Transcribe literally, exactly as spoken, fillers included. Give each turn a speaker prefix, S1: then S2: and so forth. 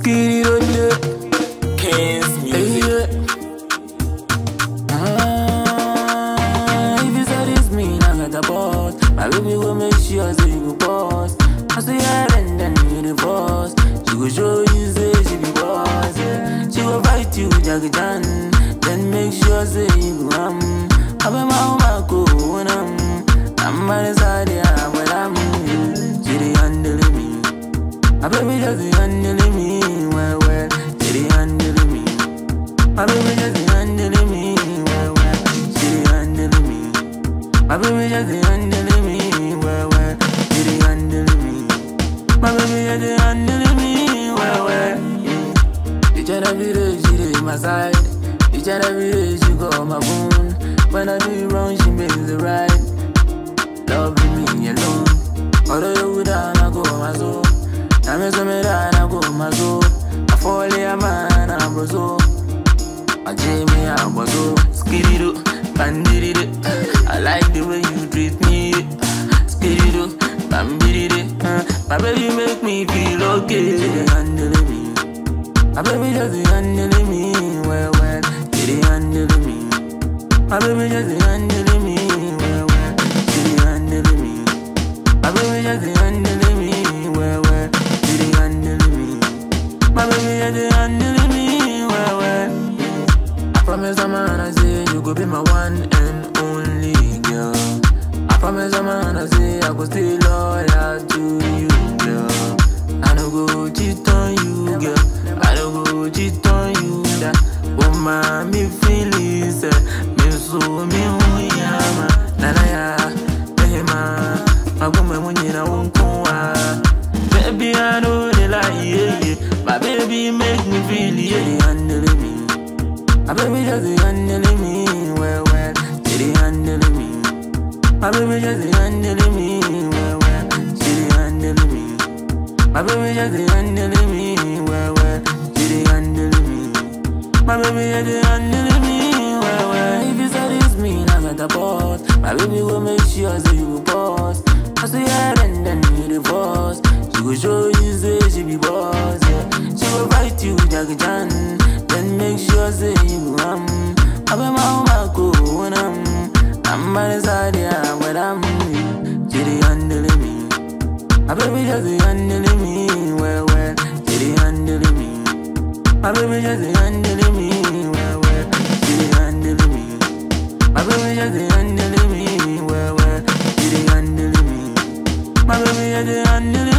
S1: Skitty on the Kings music. Ah, if you say this mean I got a boss, my baby will make sure say you go boss. I say yeah, and then you the boss. She go show you say she be boss. Yeah. She go fight you, Jackie Chan. Then make sure say you go um. I be my home, I go when I'm. I'm by the side, yeah, but I'm. She dey handle me. My baby just dey handle me, well, well. She dey handle me. My baby just dey handle me, well, well. She dey handle me. My baby just dey handle me, well, well. She dey handle me. My baby just dey handle me, well, well. Each and every day she dey my side. Each and every day she call my phone. When I do it wrong, she makes it right. Loving me alone. Although you would have, I go my soul. I miss me that I go my soul. I fall in man, I'm so. I Jamie, I'm so. Skitty do, bandity do. I like the way you treat me. Skitty do, bandity do. My baby make me feel okay. She dey handle me. My baby just dey handle me, well, well. She dey handle me. My baby just dey handle me, well, well. She dey handle me. My baby just dey handle me, well, well. She dey handle me. My baby just dey handle me, well, well. I promise I'm gonna say you go be my one and only girl. I promise I'm gonna say I go stay loyal to you, girl. I no go cheat on you, girl. I no go cheat on you, that woman me feelings. So me uyama nana ya behema magume munyina wonkoa. Baby I know they lie, yeah, yeah. My baby make me feel, yeah, they handle me. My baby just they handle me, well, well. She they handle me. My baby just they handle me, well, well. She they handle me. My baby just they handle me, well, well. She they handle me. My baby just they handle me, well, well. If you say this mean I got a boss, my baby will make sure say you boss. I say yeah, and then you the boss. She go show you say she be boss, yeah. She go fight you, Jackie Chan. Then make sure say you um. I be my home, I go when I'm. I'm by the side, yeah, but I'm. She dey handle me. My baby just dey handle me, well, well. She dey handle me. My baby just dey handle me, well, well. She dey handle me. My baby just dey handle me, well, well. She dey handle me. My baby just dey handle me.